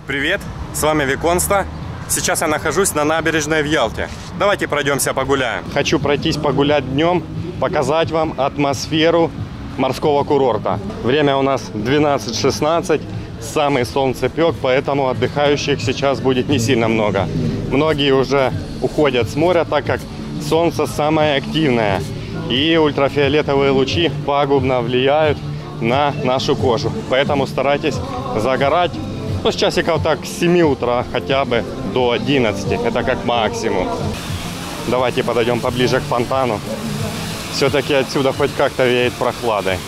Привет, с вами Виконста. Сейчас я нахожусь на набережной в Ялте. Давайте пройдемся погуляем. Хочу пройтись погулять днем, показать вам атмосферу морского курорта. Время у нас 12:16, самый солнцепек, поэтому отдыхающих сейчас будет не сильно много. Многие уже уходят с моря, так как солнце самое активное. И ультрафиолетовые лучи пагубно влияют на нашу кожу. Поэтому старайтесь загорать. Ну, с часиков так с 7 утра хотя бы до 11. Это как максимум. Давайте подойдем поближе к фонтану. Все-таки отсюда хоть как-то веет прохладой.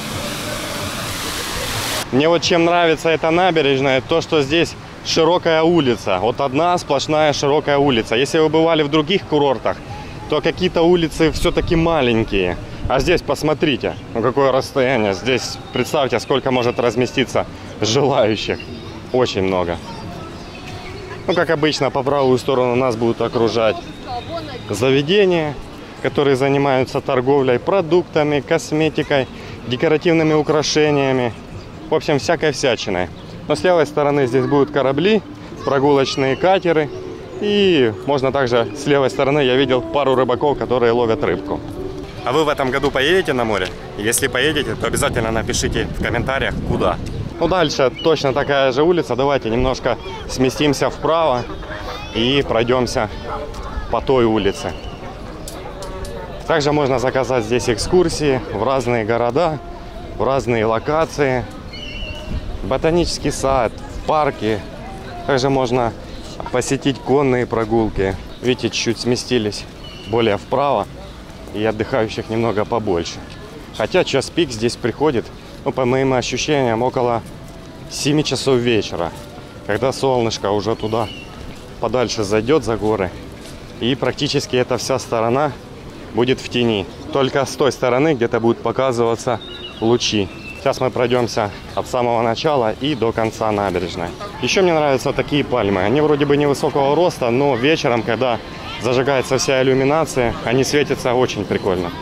Мне вот чем нравится эта набережная, то что здесь широкая улица. Вот одна сплошная широкая улица. Если вы бывали в других курортах, то какие-то улицы все-таки маленькие. А здесь посмотрите, ну какое расстояние. Здесь представьте, сколько может разместиться желающих. Очень много. Ну, как обычно, по правую сторону нас будут окружать заведения, которые занимаются торговлей продуктами, косметикой, декоративными украшениями. В общем, всякой всячиной. Но с левой стороны здесь будут корабли, прогулочные катеры. И можно также с левой стороны я видел пару рыбаков, которые ловят рыбку. А вы в этом году поедете на море? Если поедете, то обязательно напишите в комментариях, куда. Ну, дальше точно такая же улица. Давайте немножко сместимся вправо и пройдемся по той улице. Также можно заказать здесь экскурсии в разные города, в разные локации. Ботанический сад, парки. Также можно посетить конные прогулки. Видите, чуть-чуть сместились более вправо. И отдыхающих немного побольше. Хотя час пик здесь приходит, ну, по моим ощущениям, около 7 часов вечера. Когда солнышко уже туда подальше зайдет за горы. И практически эта вся сторона будет в тени. Только с той стороны где-то будут показываться лучи. Сейчас мы пройдемся от самого начала и до конца набережной. Еще мне нравятся такие пальмы. Они вроде бы невысокого роста, но вечером, когда зажигается вся иллюминация, они светятся очень прикольно.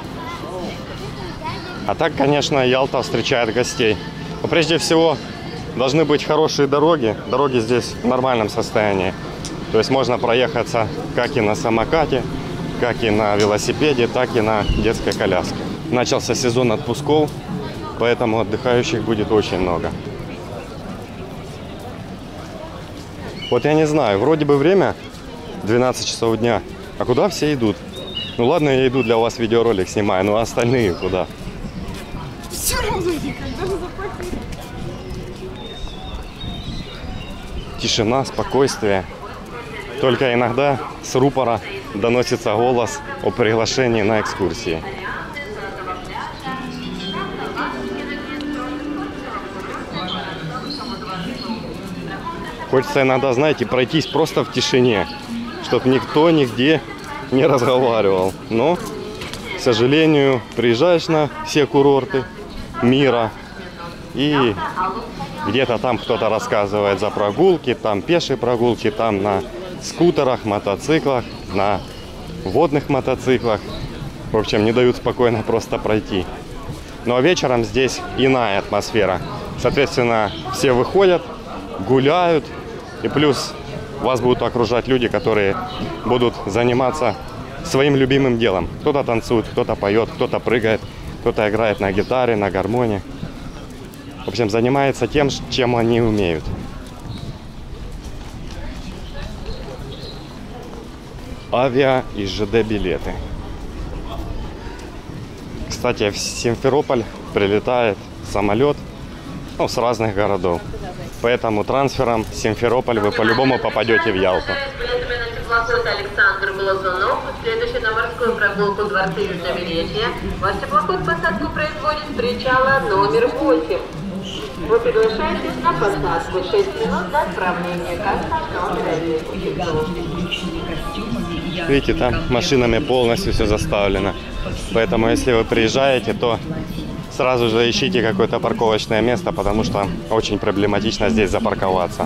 А так, конечно, Ялта встречает гостей. Но прежде всего, должны быть хорошие дороги. Дороги здесь в нормальном состоянии. То есть можно проехаться как и на самокате, как и на велосипеде, так и на детской коляске. Начался сезон отпусков, поэтому отдыхающих будет очень много. Вот я не знаю, вроде бы время 12 часов дня. А куда все идут? Ну ладно, я иду для вас видеоролик снимаю, но остальные куда? Все равно никогда же заплатили. Тишина, спокойствие. Только иногда с рупора доносится голос о приглашении на экскурсии. Хочется иногда, знаете, пройтись просто в тишине, чтобы никто нигде не разговаривал. Но, к сожалению, приезжаешь на все курорты мира, и где-то там кто-то рассказывает за прогулки, там пешие прогулки, там на скутерах, мотоциклах, на водных мотоциклах. В общем, не дают спокойно просто пройти. Но вечером здесь иная атмосфера. Соответственно, все выходят, гуляют, и плюс вас будут окружать люди, которые будут заниматься своим любимым делом. Кто-то танцует, кто-то поет, кто-то прыгает, кто-то играет на гитаре, на гармоне. В общем, занимается тем, чем они умеют. Авиа и ЖД билеты. Кстати, в Симферополь прилетает самолет, ну, с разных городов. Поэтому трансфером в Симферополь вы по-любому попадете в Ялту. Александр Глазунов, следующий на морскую прогулку Дворцы Южнобережья. Ваш теплоход посадку производит с причала номер 8. Вы приглашаетесь на посадку 6 минут до отправления. Касса номер 1. Видите, там машинами полностью все заставлено. Поэтому, если вы приезжаете, то сразу же ищите какое-то парковочное место, потому что очень проблематично здесь запарковаться.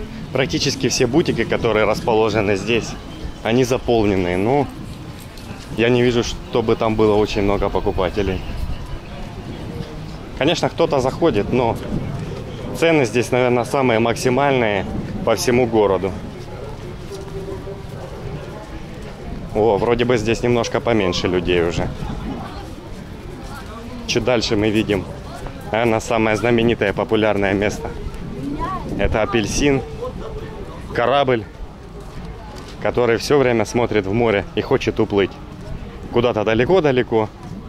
Практически все бутики, которые расположены здесь, они заполнены. Ну, я не вижу, чтобы там было очень много покупателей. Конечно, кто-то заходит, но цены здесь, наверное, самые максимальные по всему городу. О, вроде бы здесь немножко поменьше людей уже. Чуть дальше мы видим, наверное, самое знаменитое и популярное место. Это апельсин, корабль, который все время смотрит в море и хочет уплыть куда-то далеко-далеко.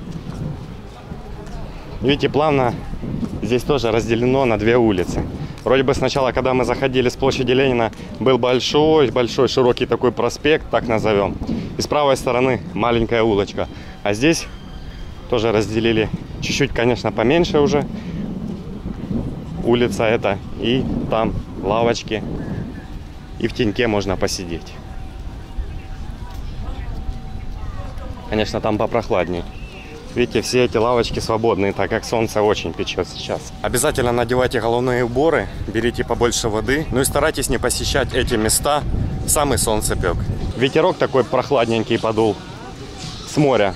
Видите, плавно здесь тоже разделено на две улицы. Вроде бы сначала, когда мы заходили с площади Ленина, был большой широкий такой проспект, так назовем. И с правой стороны маленькая улочка. А здесь тоже разделили чуть-чуть, конечно, поменьше уже. Улица эта. И там лавочки. И в теньке можно посидеть. Конечно, там попрохладнее. Видите, все эти лавочки свободные, так как солнце очень печет сейчас. Обязательно надевайте головные уборы, берите побольше воды. Ну и старайтесь не посещать эти места в самый солнцепек. Ветерок такой прохладненький подул с моря.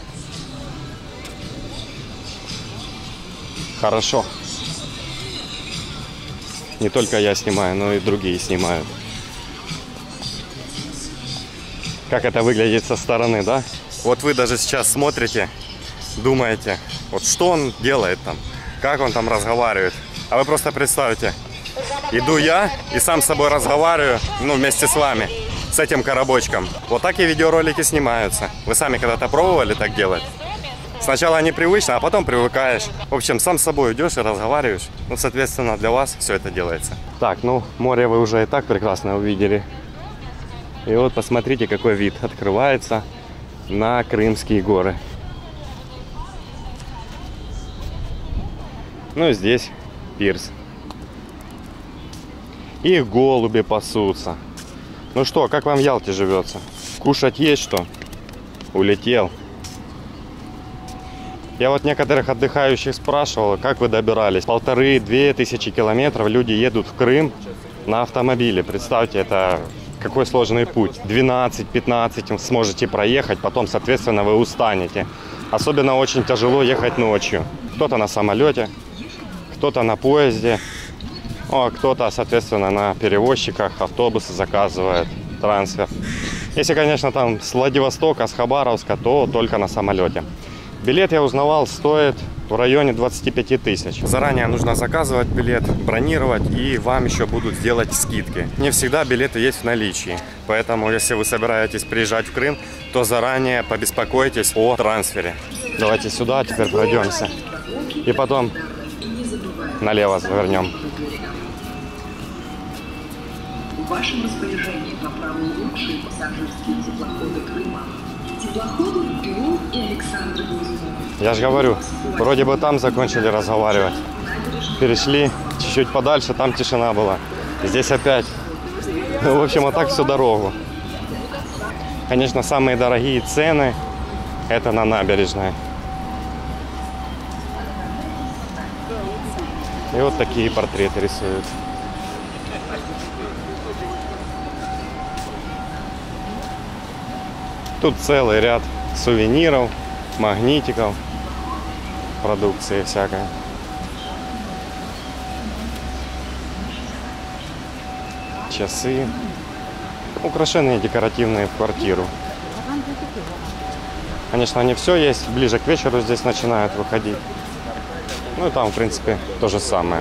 Хорошо. Не только я снимаю, но и другие снимают. Как это выглядит со стороны, да? Вот вы даже сейчас смотрите, думаете, вот что он делает там, как он там разговаривает. А вы просто представьте, иду я и сам с собой разговариваю, ну, вместе с вами, с этим коробочком. Вот так и видеоролики снимаются. Вы сами когда-то пробовали так делать? Сначала непривычно, а потом привыкаешь. В общем, сам с собой идешь и разговариваешь. Ну, соответственно, для вас все это делается. Так, ну, море вы уже и так прекрасно увидели. И вот посмотрите, какой вид открывается на Крымские горы. Ну и здесь пирс. И голуби пасутся. Ну что, как вам в Ялте живется? Кушать есть что? Улетел. Я вот некоторых отдыхающих спрашивал, как вы добирались. 1500–2000 километров люди едут в Крым на автомобиле. Представьте, это какой сложный путь. 12–15 сможете проехать, потом, соответственно, вы устанете. Особенно очень тяжело ехать ночью. Кто-то на самолете, кто-то на поезде, а кто-то, соответственно, на перевозчиках, автобусы заказывает, трансфер. Если, конечно, там с Владивостока, с Хабаровска, то только на самолете. Билет, я узнавал, стоит в районе 25 тысяч. Заранее нужно заказывать билет, бронировать, и вам еще будут делать скидки. Не всегда билеты есть в наличии. Поэтому, если вы собираетесь приезжать в Крым, то заранее побеспокойтесь о трансфере. Давайте сюда теперь пройдемся. И потом налево завернем. В вашем распоряжении по праву лучшие пассажирские теплоходы Крыма. Теплоходы Перу и Александр Глазунов. Я же говорю, вроде бы там закончили разговаривать. Перешли чуть-чуть подальше, там тишина была. Здесь опять. В общем, вот так всю дорогу. Конечно, самые дорогие цены это на набережной. И вот такие портреты рисуют. Тут целый ряд сувениров, магнитиков, продукции всякой. Часы. Украшения декоративные в квартиру. Конечно, не все есть. Ближе к вечеру здесь начинают выходить. Ну и там, в принципе, то же самое.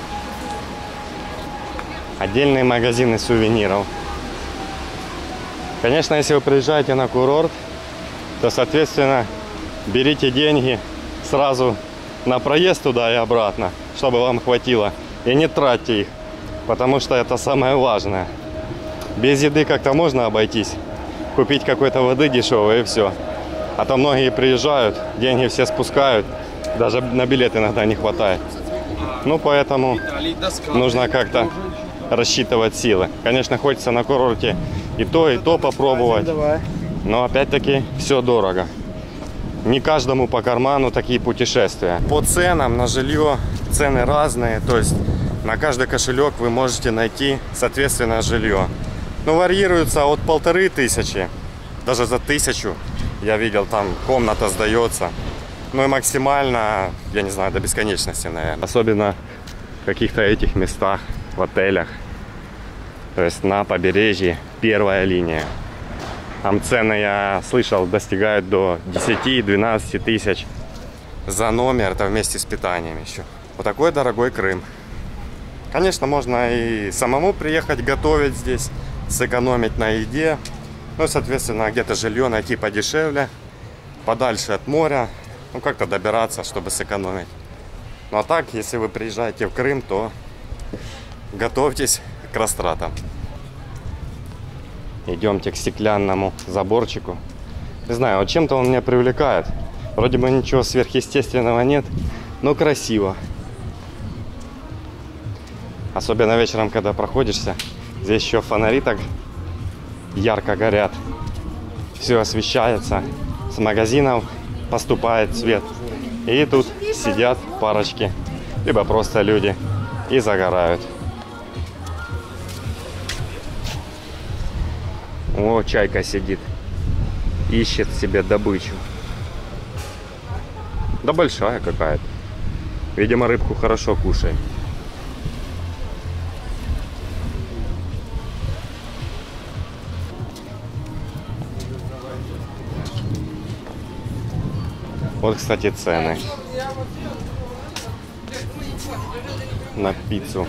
Отдельные магазины сувениров. Конечно, если вы приезжаете на курорт, то, соответственно, берите деньги сразу на проезд туда и обратно, чтобы вам хватило. И не тратьте их, потому что это самое важное. Без еды как-то можно обойтись. Купить какой-то воды дешевой и все. А то многие приезжают, деньги все спускают. Даже на билет иногда не хватает. Ну, поэтому нужно как-то рассчитывать силы. Конечно, хочется на курорте и то попробовать. Но опять-таки все дорого. Не каждому по карману такие путешествия. По ценам на жилье цены разные. То есть на каждый кошелек вы можете найти, соответственно, жилье. Но варьируется от 1500, даже за 1000 Я видел, там комната сдается. Ну и максимально, я не знаю, до бесконечности, наверное. Особенно в каких-то этих местах, в отелях. То есть на побережье первая линия. Там цены, я слышал, достигают до 10-12 тысяч за номер, это вместе с питанием еще. Вот такой дорогой Крым. Конечно, можно и самому приехать готовить здесь, сэкономить на еде. Ну, соответственно, где-то жилье найти подешевле, подальше от моря. Ну, как-то добираться, чтобы сэкономить. Ну, а так, если вы приезжаете в Крым, то готовьтесь к растратам. Идемте к стеклянному заборчику. Не знаю, вот чем-то он меня привлекает. Вроде бы ничего сверхъестественного нет, но красиво. Особенно вечером, когда проходишься. Здесь еще фонари так ярко горят. Все освещается. С магазинов поступает свет. И тут сидят парочки, либо просто люди и загорают. О, чайка сидит. Ищет себе добычу. Да большая какая-то. Видимо, рыбку хорошо кушает. Вот, кстати, цены на пиццу.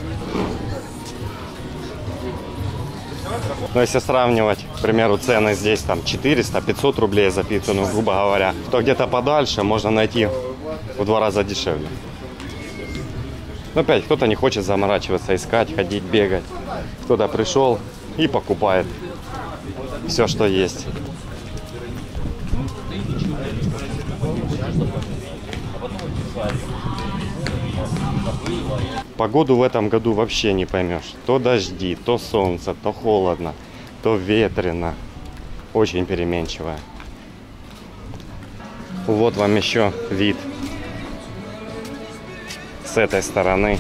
Но если сравнивать, к примеру, цены здесь там 400-500 рублей за пиццу, ну, грубо говоря, то где-то подальше можно найти в 2 раза дешевле. Но опять, кто-то не хочет заморачиваться, искать, ходить, бегать. Кто-то пришел и покупает все, что есть. Погоду в этом году вообще не поймешь. То дожди, то солнце, то холодно, то ветрено. Очень переменчивая. Вот вам еще вид с этой стороны.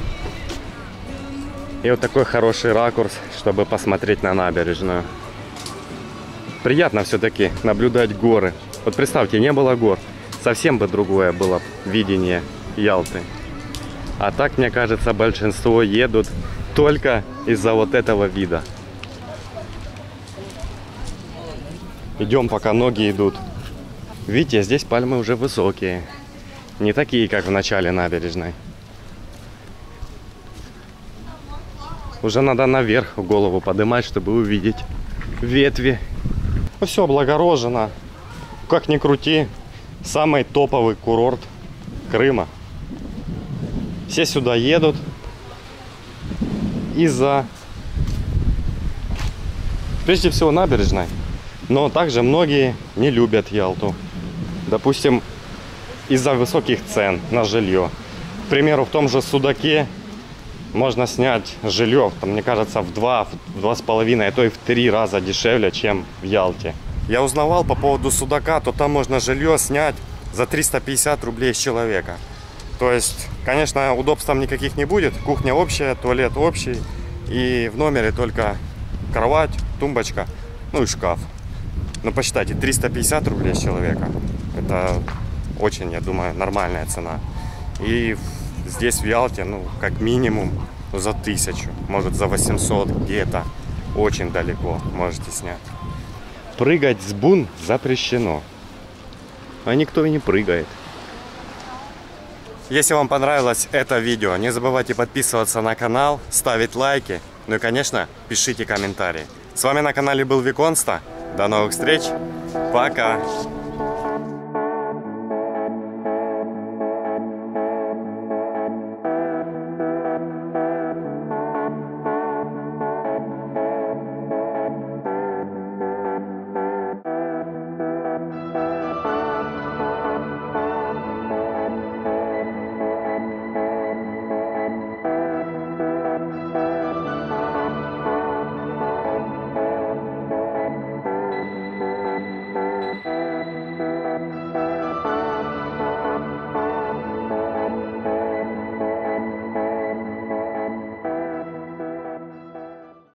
И вот такой хороший ракурс, чтобы посмотреть на набережную. Приятно все-таки наблюдать горы. Вот представьте, не было гор. Совсем бы другое было видение Ялты. А так, мне кажется, большинство едут только из-за вот этого вида. Идем, пока ноги идут. Видите, здесь пальмы уже высокие. Не такие, как в начале набережной. Уже надо наверх голову поднимать, чтобы увидеть ветви. Ну, все облагорожено. Как ни крути, самый топовый курорт Крыма. Все сюда едут из-за, прежде всего, набережной. Но также многие не любят Ялту. Допустим, из-за высоких цен на жилье. К примеру, в том же Судаке можно снять жилье, там, мне кажется, в 2,5, а то и в 3 раза дешевле, чем в Ялте. Я узнавал по поводу Судака, то там можно жилье снять за 350 рублей с человека. То есть, конечно, удобств там никаких не будет. Кухня общая, туалет общий. И в номере только кровать, тумбочка, ну и шкаф. Но посчитайте, 350 рублей с человека. Это очень, я думаю, нормальная цена. И здесь в Ялте, ну, как минимум за 1000, может за 800 где-то. Очень далеко можете снять. Прыгать с бун запрещено. А никто и не прыгает. Если вам понравилось это видео, не забывайте подписываться на канал, ставить лайки, ну и, конечно, пишите комментарии. С вами на канале был Виконста. До новых встреч. Пока.